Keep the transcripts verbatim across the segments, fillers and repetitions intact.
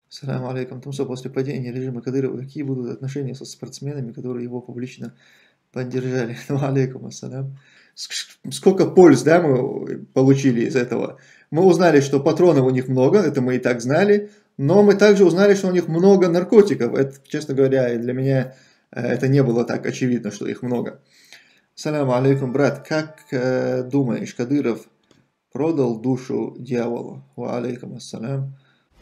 Салам алейкум. Тумсо, после падения режима Кадырова, какие будут отношения со спортсменами, которые его публично поддержали? Ну, алейкум ассалям. Сколько польз, да, мы получили из этого? Мы узнали, что патронов у них много, это мы и так знали, но мы также узнали, что у них много наркотиков. Это, честно говоря, для меня это не было так очевидно, что их много. Салам алейкум, брат. Как э, думаешь, Кадыров продал душу дьяволу? Ва алейкум ассалям.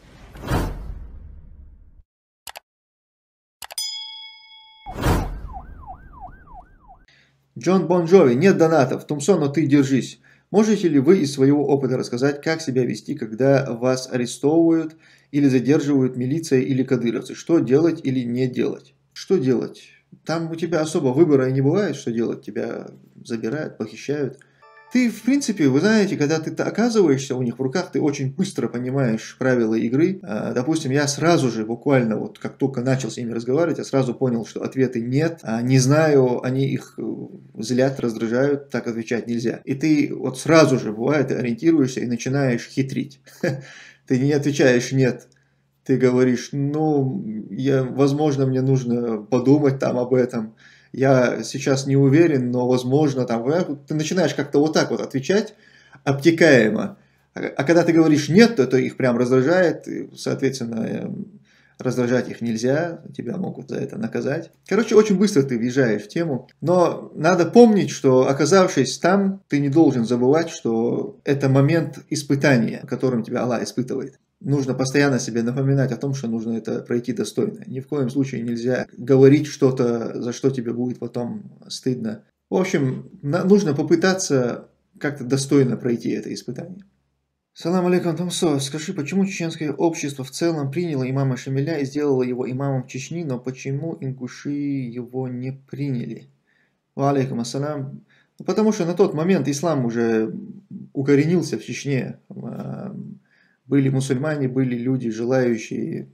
Джон Бон Джови, нет донатов. Тумсо, но ты держись. Можете ли вы из своего опыта рассказать, как себя вести, когда вас арестовывают или задерживают милиция или кадыровцы? Что делать или не делать? Что делать? Там у тебя особо выбора и не бывает, что делать. Тебя забирают, похищают. Ты, в принципе, вы знаете, когда ты оказываешься у них в руках, ты очень быстро понимаешь правила игры. Допустим, я сразу же, буквально, вот как только начал с ними разговаривать, я сразу понял, что ответы нет. Не знаю, они их злят, раздражают, так отвечать нельзя. И ты вот сразу же, бывает, ориентируешься и начинаешь хитрить. Ты не отвечаешь «нет». Ты говоришь, ну, я, возможно, мне нужно подумать там об этом. Я сейчас не уверен, но возможно, там, ты начинаешь как-то вот так вот отвечать обтекаемо. А когда ты говоришь нет, то это их прям раздражает, и, соответственно, раздражать их нельзя, тебя могут за это наказать. Короче, очень быстро ты въезжаешь в тему. Но надо помнить, что оказавшись там, ты не должен забывать, что это момент испытания, которым тебя Аллах испытывает. Нужно постоянно себе напоминать о том, что нужно это пройти достойно. Ни в коем случае нельзя говорить что-то, за что тебе будет потом стыдно. В общем, нужно попытаться как-то достойно пройти это испытание. Салам алейкум, Тумсо. Скажи, почему чеченское общество в целом приняло имама Шамиля и сделало его имамом Чечни, но почему ингуши его не приняли? Ва алейкум ассалям. Потому что на тот момент ислам уже укоренился в Чечне. Были мусульмане, были люди, желающие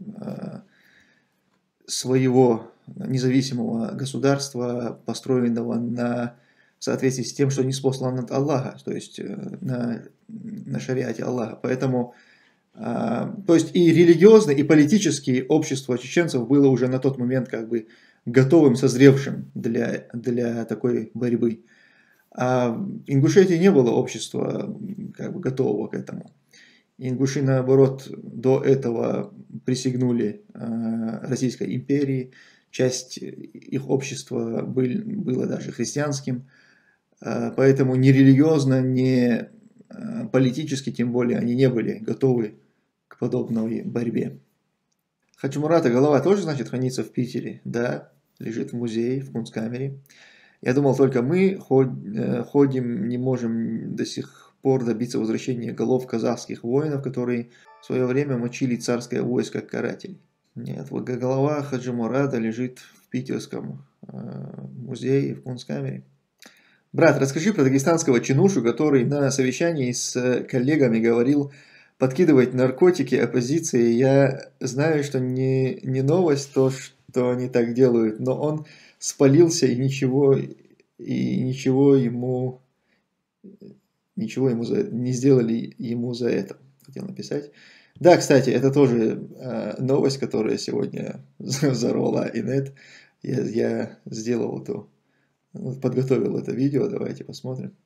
своего независимого государства, построенного на, в соответствии с тем, что ниспослано от Аллаха, то есть на, на шариате Аллаха. Поэтому, то есть и религиозно, и политически общество чеченцев было уже на тот момент как бы готовым, созревшим для, для такой борьбы. А в Ингушетии не было общества как бы готового к этому. Ингуши, наоборот, до этого присягнули Российской империи, часть их общества был, было даже христианским, поэтому ни религиозно, ни политически, тем более, они не были готовы к подобной борьбе. Хачмурата голова тоже, значит, хранится в Питере? Да, лежит в музее, в Кунсткамере. Я думал, только мы ходим, не можем до сих пор добиться возвращения голов казахских воинов, которые в свое время мочили царское войско карателей. Нет, голова Хаджи Мурата лежит в питерском музее в Кунсткамере. Брат, расскажи про дагестанского чинушу, который на совещании с коллегами говорил подкидывать наркотики оппозиции. Я знаю, что не, не новость то, что они так делают, но он спалился и ничего, и ничего ему... Ничего ему за, не сделали ему за это, хотел написать. Да, кстати, это тоже э, новость, которая сегодня взорвала инет. Я, я сделал эту, подготовил это видео, давайте посмотрим.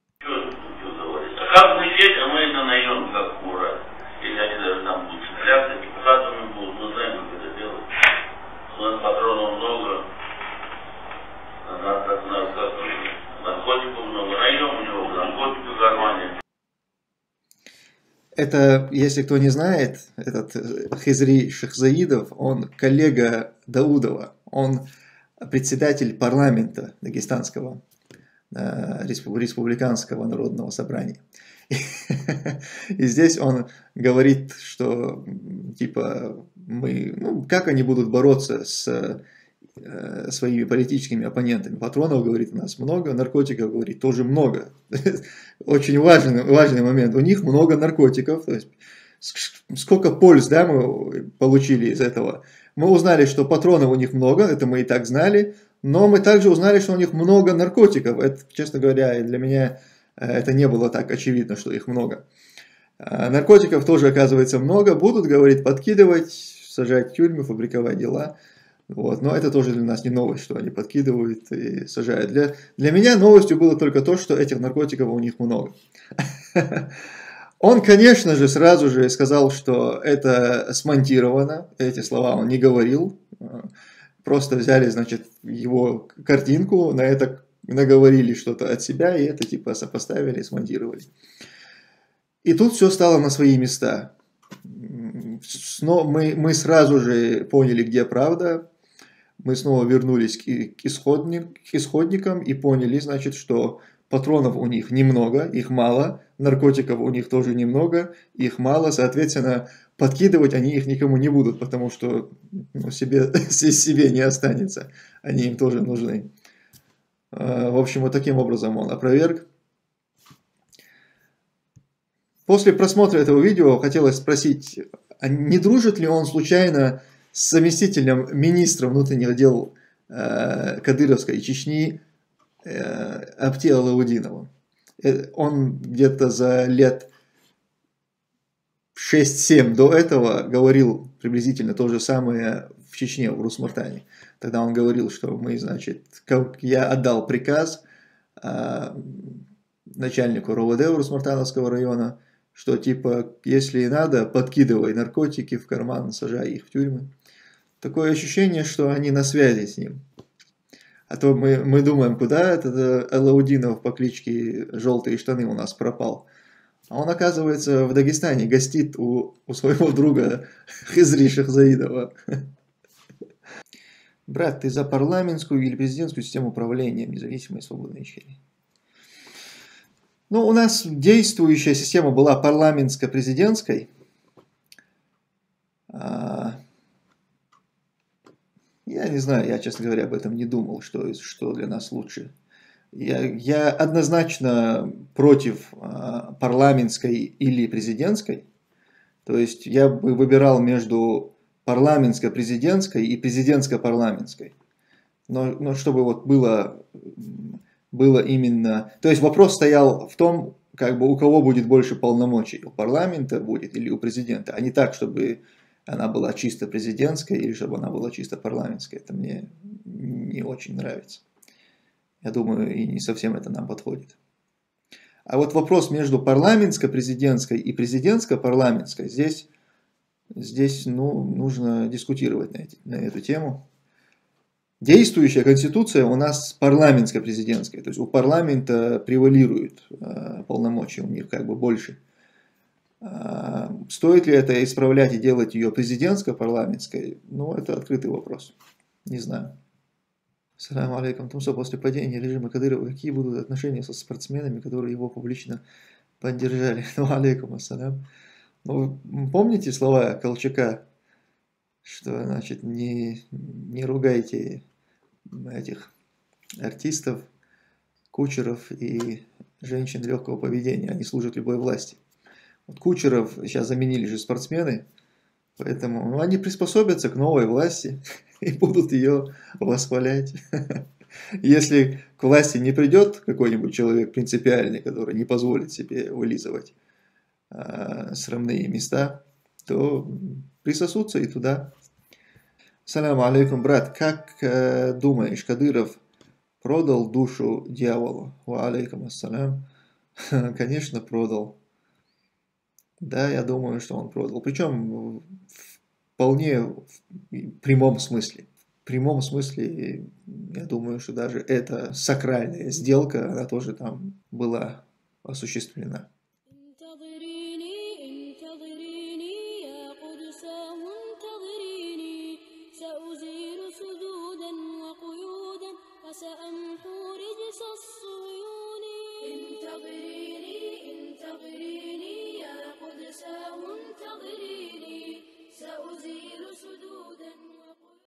Как мы здесь, а мы это найдем, как Мурат. Или они даже там будут цепляться, депутатами будут, мы знаем, как это делать. У нас патронов много, наркотиков много, найдем у него наркотики в кармане. Это, если кто не знает, этот Хизри Шахзаидов, он коллега Даудова, он председатель парламента дагестанского, республиканского народного собрания. И здесь он говорит, что типа мы, ну, как они будут бороться с своими политическими оппонентами. Патронов, говорит, у нас много, наркотиков, говорит, тоже много. Очень важный, важный момент. У них много наркотиков. То есть, сколько польз, да, мы получили из этого. Мы узнали, что патронов у них много, это мы и так знали, но мы также узнали, что у них много наркотиков. Это, честно говоря, для меня это не было так очевидно, что их много. Наркотиков тоже, оказывается, много. Будут, говорит, подкидывать. сажать в тюрьму, фабриковать дела. Вот. Но это тоже для нас не новость, что они подкидывают и сажают. Для, для меня новостью было только то, что этих наркотиков у них много. Он, конечно же, сразу же сказал, что это смонтировано. Эти слова он не говорил. Просто взяли, значит, его картинку, на это наговорили что-то от себя, и это типа сопоставили, смонтировали. И тут все стало на свои места. Но мы, мы сразу же поняли, где правда. Мы снова вернулись к, к, исходник, к исходникам и поняли, значит, что патронов у них немного, их мало, наркотиков у них тоже немного, их мало, соответственно, подкидывать они их никому не будут, потому что ну, себе, себе не останется, они им тоже нужны. В общем, вот таким образом он опроверг. После просмотра этого видео хотелось спросить, а не дружит ли он случайно с заместителем министра внутренних дел э, Кадыровской Чечни э, Апти Алаудиновым? Он где-то за лет шесть-семь до этого говорил приблизительно то же самое в Чечне, в Урус-Мартане. Тогда он говорил, что мы, значит, как я отдал приказ э, начальнику РОВД Урус-Мартановского района, что типа, если надо, подкидывай наркотики в карман, сажай их в тюрьмы. Такое ощущение, что они на связи с ним. А то мы, мы думаем, куда этот Алаудинов по кличке Желтые штаны у нас пропал. А он, оказывается, в Дагестане гостит у, у своего друга Хизри Шахзаидова. Брат, ты за парламентскую или президентскую систему управления независимой и свободной Чечни? Ну, у нас действующая система была парламентско-президентской. Я не знаю, я, честно говоря, об этом не думал, что, что для нас лучше. Я, я однозначно против а, парламентской или президентской. То есть я бы выбирал между парламентско-президентской и президентско-парламентской. Но, но чтобы вот было, было именно... То есть вопрос стоял в том, как бы у кого будет больше полномочий. У парламента будет или у президента. А не так, чтобы... она была чисто президентская или чтобы она была чисто парламентская. Это мне не очень нравится. Я думаю, и не совсем это нам подходит. А вот вопрос между парламентско-президентской и президентско-парламентской, здесь, здесь ну, нужно дискутировать на, эти, на эту тему. Действующая конституция у нас парламентско-президентская. То есть у парламента превалируют э, полномочия, у них как бы больше. Стоит ли это исправлять и делать ее президентско-парламентской? Ну, это открытый вопрос. Не знаю. Ассаламу алейкум. Тумсо, после падения режима Кадырова, какие будут отношения со спортсменами, которые его публично поддержали? Ну, алейкум ассалям. Ну, помните слова Колчака, что, значит, не, не ругайте этих артистов, кучеров и женщин легкого поведения, они служат любой власти. Вот кучеров сейчас заменили же спортсмены, поэтому ну, они приспособятся к новой власти и будут ее восхвалять. Если к власти не придет какой-нибудь человек принципиальный, который не позволит себе вылизывать э, срамные места, то присосутся и туда. Саляму алейкум, брат. Как э, думаешь, Кадыров продал душу дьяволу? Ва алейкум ассалям. Конечно, продал. Да, я думаю, что он продал. Причем вполне в прямом смысле. В прямом смысле, я думаю, что даже эта сакральная сделка, она тоже там была осуществлена.